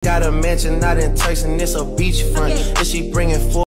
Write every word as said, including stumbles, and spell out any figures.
got a mansion out in Turks and it's a beachfront. Okay. And she bringing four